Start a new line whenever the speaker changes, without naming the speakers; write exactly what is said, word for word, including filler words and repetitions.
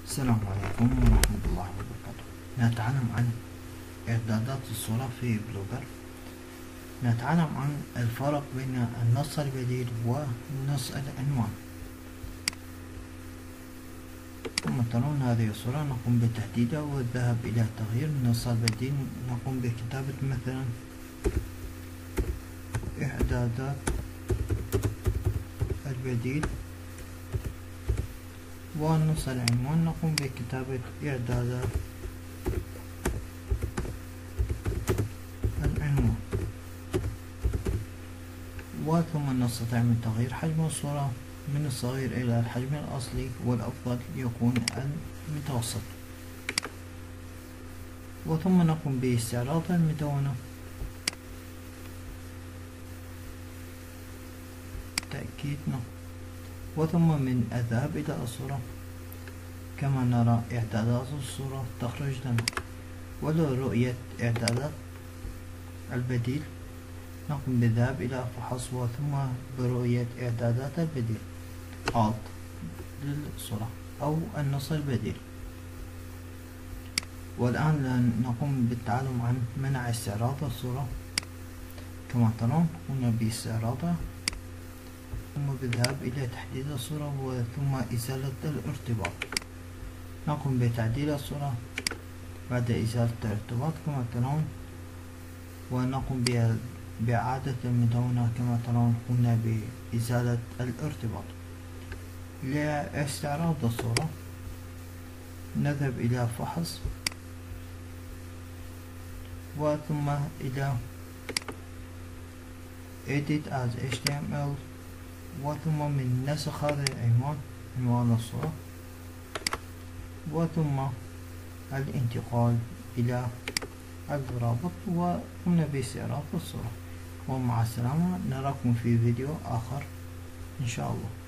السلام عليكم ورحمة الله وبركاته. نتعلم عن إعدادات الصورة في بلوجر. نتعلم عن الفرق بين النص البديل ونص العنوان. ثم ترون هذه الصورة نقوم بتحديدها والذهاب إلى تغيير النص البديل. نقوم بكتابة مثلا إعدادات البديل، ونص العنوان نقوم بكتابة إعدادات العنوان. وثم نستطيع من تغيير حجم الصورة من الصغير إلى الحجم الأصلي، والأفضل يكون المتوسط. وثم نقوم باستعراض المدونة تأكيد نقط. وثم من الذهاب إلى الصورة كما نرى إعدادات الصورة تخرج لنا، ولرؤية إعدادات البديل نقوم بالذهاب إلى فحص وثم برؤية إعدادات البديل Alt للصورة أو النص البديل. والآن نقوم بالتعلم عن منع استعراض الصورة. كما ترون قمنا باستعراضها ثم بالذهاب إلى تحديد الصورة وثم إزالة الارتباط. نقوم بتعديل الصورة بعد إزالة الارتباط كما ترون، ونقوم بإعادة المدونة كما ترون. قمنا بإزالة الارتباط. لاستعراض الصورة نذهب إلى فحص وثم إلى Edit as إتش تي إم إل، وثم من نسخ هذا العنوان عنوان الصورة، وثم الانتقال إلى الرابط، وقمنا باستعراض الصورة. ومع السلامة، نراكم في فيديو آخر إن شاء الله.